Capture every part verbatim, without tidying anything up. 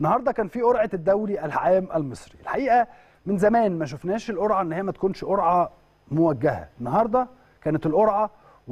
النهارده كان في قرعه الدوري العام المصري. الحقيقه من زمان ما شفناش القرعه ان هي ما تكونش قرعه موجهه. النهارده كانت القرعه،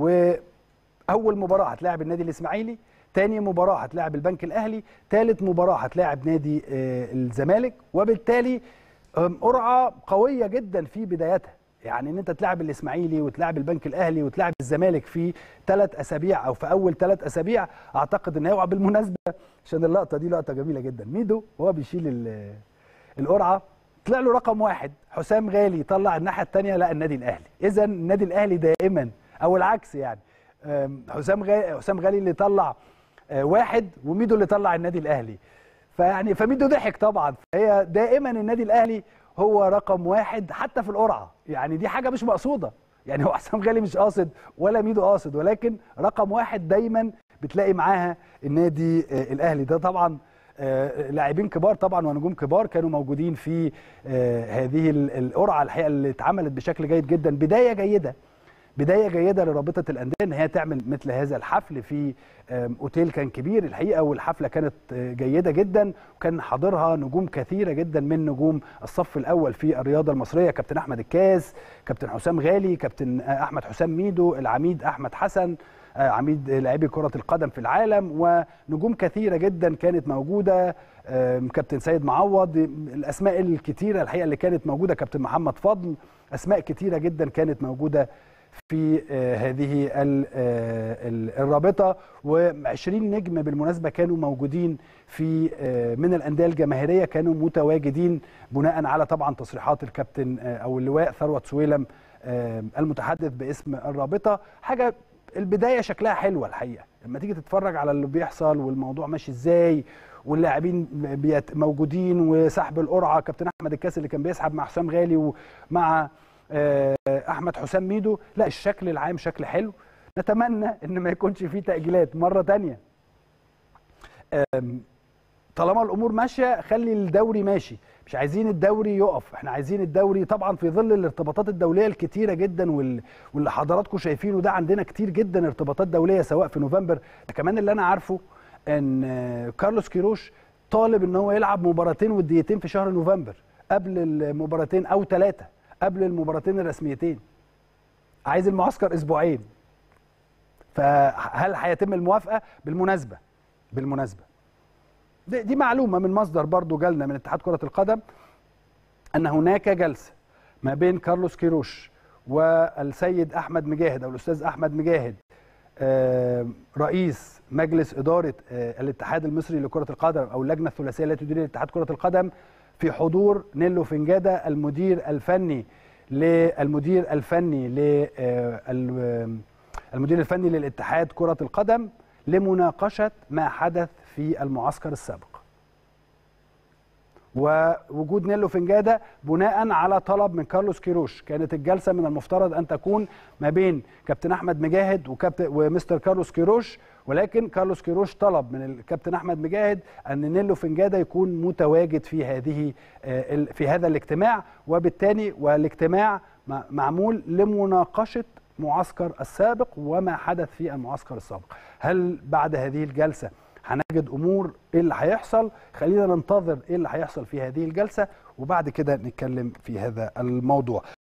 واول مباراه هتلاعب النادي الاسماعيلي، تاني مباراه هتلاعب البنك الاهلي، تالت مباراه هتلاعب نادي الزمالك، وبالتالي قرعه قويه جدا في بدايتها. يعني ان انت تلعب الاسماعيلي وتلعب البنك الاهلي وتلعب الزمالك في ثلاث اسابيع او في اول ثلاث اسابيع، اعتقد ان هو بالمناسبه عشان اللقطه دي لقطه جميله جدا. ميدو وهو بيشيل القرعه طلع له رقم واحد، حسام غالي طلع الناحيه الثانيه لا النادي الاهلي. اذا النادي الاهلي دائما او العكس، يعني حسام غالي حسام غالي اللي طلع واحد وميدو اللي طلع النادي الاهلي. فيعني فميدو ضحك طبعا. فهي دائما النادي الاهلي هو رقم واحد حتى في القرعه، يعني دي حاجه مش مقصوده، يعني هو حسام غالي مش قاصد ولا ميدو قاصد، ولكن رقم واحد دايما بتلاقي معاها النادي الاهلي. ده طبعا لاعبين كبار طبعا ونجوم كبار كانوا موجودين في هذه القرعه الحقيقه اللي اتعملت بشكل جيد جدا. بدايه جيده بدايه جيده لرابطه الانديه ان هي تعمل مثل هذا الحفل في اوتيل كان كبير الحقيقه، والحفله كانت جيده جدا وكان حاضرها نجوم كثيره جدا من نجوم الصف الاول في الرياضه المصريه، كابتن احمد الكاس، كابتن حسام غالي، كابتن احمد حسام ميدو، العميد احمد حسن عميد لاعبي كره القدم في العالم، ونجوم كثيره جدا كانت موجوده، كابتن سيد معوض، الاسماء الكثيره الحقيقه اللي كانت موجوده، كابتن محمد فضل، اسماء كثيره جدا كانت موجوده في هذه الرابطه. وعشرين نجم بالمناسبه كانوا موجودين في من الانديه الجماهيريه، كانوا متواجدين بناء على طبعا تصريحات الكابتن او اللواء ثروت سويلم المتحدث باسم الرابطه. حاجه البدايه شكلها حلوه الحقيقه لما تيجي تتفرج على اللي بيحصل والموضوع ماشي ازاي واللاعبين موجودين وسحب القرعه، كابتن احمد الكاس اللي كان بيسحب مع حسام غالي ومع احمد حسام ميدو. لا الشكل العام شكل حلو، نتمنى ان ما يكونش فيه تاجيلات مره ثانيه. طالما الامور ماشيه خلي الدوري ماشي، مش عايزين الدوري يقف، احنا عايزين الدوري طبعا في ظل الارتباطات الدوليه الكتيره جدا واللي حضراتكم شايفينه ده. عندنا كتير جدا ارتباطات دوليه سواء في نوفمبر. كمان اللي انا عارفه ان كارلوس كيروش طالب ان هو يلعب مباراتين وديتين في شهر نوفمبر قبل المباراتين او ثلاثه قبل المباراتين الرسميتين، عايز المعسكر اسبوعين. فهل هيتم الموافقه؟ بالمناسبه بالمناسبه دي, دي معلومه من مصدر برضو جالنا من اتحاد كره القدم ان هناك جلسه ما بين كارلوس كيروش والسيد احمد مجاهد او الاستاذ احمد مجاهد رئيس مجلس اداره الاتحاد المصري لكره القدم او اللجنه الثلاثيه التي تدير اتحاد كره القدم، في حضور نيلو فنجاده المدير الفني للمدير الفني المدير الفني للاتحاد كرة القدم لمناقشة ما حدث في المعسكر السابق. ووجود نيلو فنجاده بناء على طلب من كارلوس كيروش. كانت الجلسه من المفترض ان تكون ما بين كابتن احمد مجاهد وكابتن ومستر كارلوس كيروش، ولكن كارلوس كيروش طلب من الكابتن احمد مجاهد ان نيلو فنجاده يكون متواجد في هذه في هذا الاجتماع، وبالتالي والاجتماع معمول لمناقشه معسكر السابق وما حدث في المعسكر السابق. هل بعد هذه الجلسه هنجد امور ايه اللي هيحصل؟ خلينا ننتظر ايه اللي هيحصل في هذه الجلسه وبعد كده نتكلم في هذا الموضوع.